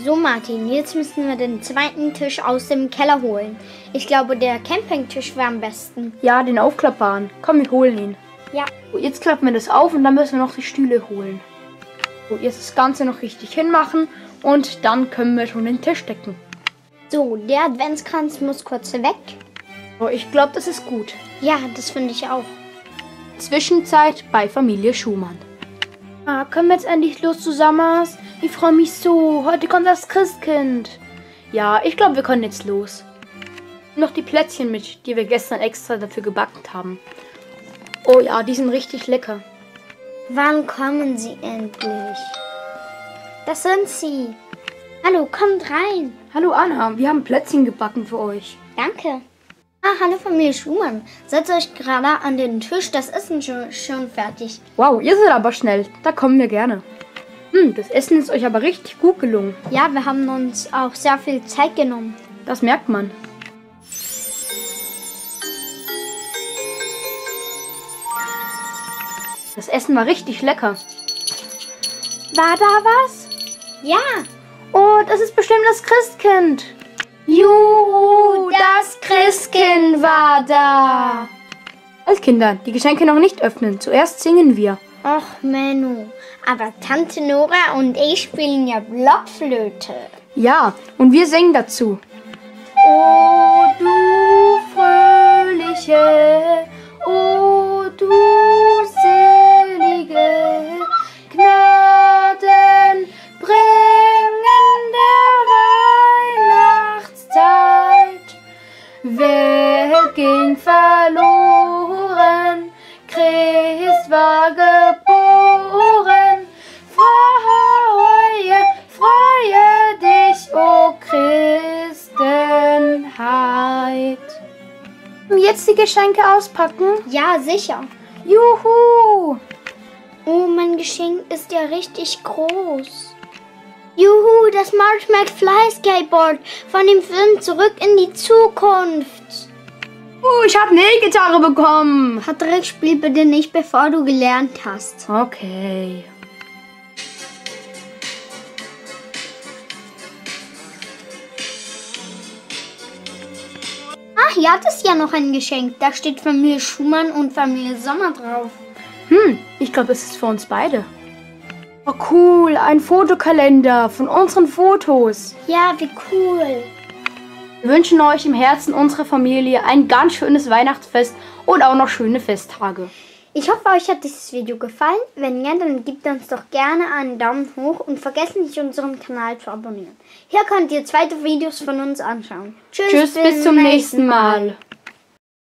So Martin, jetzt müssen wir den zweiten Tisch aus dem Keller holen. Ich glaube, der Campingtisch wäre am besten. Ja, den aufklappbaren. Komm, wir holen ihn. Ja. So, jetzt klappen wir das auf und dann müssen wir noch die Stühle holen. So, jetzt das Ganze noch richtig hinmachen und dann können wir schon den Tisch decken. So, der Adventskranz muss kurz weg. So, ich glaube, das ist gut. Ja, das finde ich auch. Zwischenzeit bei Familie Schumann. Ah, können wir jetzt endlich los zusammen? Ich freue mich so. Heute kommt das Christkind. Ja, ich glaube, wir können jetzt los. Noch die Plätzchen mit, die wir gestern extra dafür gebacken haben. Oh ja, die sind richtig lecker. Wann kommen Sie endlich? Das sind Sie. Hallo, kommt rein. Hallo Anna, wir haben Plätzchen gebacken für euch. Danke. Ah, hallo Familie Schumann. Setzt euch gerade an den Tisch, das Essen schon fertig. Wow, ihr seid aber schnell. Da kommen wir gerne. Das Essen ist euch aber richtig gut gelungen. Ja, wir haben uns auch sehr viel Zeit genommen. Das merkt man. Das Essen war richtig lecker. War da was? Ja. Oh, das ist bestimmt das Christkind. Juhu, das Christkind war da. Als Kinder, die Geschenke noch nicht öffnen. Zuerst singen wir. Och, Menno. Aber Tante Nora und ich spielen ja Blockflöte. Ja, und wir singen dazu. Oh, du fröhliche, oh, du selige, Gnaden bringende Weihnachtszeit. Wer ging verloren? Christ war geboren. Freue dich, o Christenheit. Jetzt die Geschenke auspacken? Ja, sicher. Juhu! Oh, mein Geschenk ist ja richtig groß. Juhu, das Marty McFly Skateboard von dem Film Zurück in die Zukunft. Ich habe eine E-Gitarre bekommen. Patrick, spiel bitte nicht, bevor du gelernt hast. Okay. Ach, hier hat es ja noch ein Geschenk. Da steht Familie Schumann und Familie Sommer drauf. Ich glaube, es ist für uns beide. Oh, cool. Ein Fotokalender von unseren Fotos. Ja, wie cool. Wir wünschen euch im Herzen unserer Familie ein ganz schönes Weihnachtsfest und auch noch schöne Festtage. Ich hoffe, euch hat dieses Video gefallen. Wenn ja, dann gebt uns doch gerne einen Daumen hoch und vergesst nicht, unseren Kanal zu abonnieren. Hier könnt ihr zweite Videos von uns anschauen. Tschüss, bis zum nächsten Mal.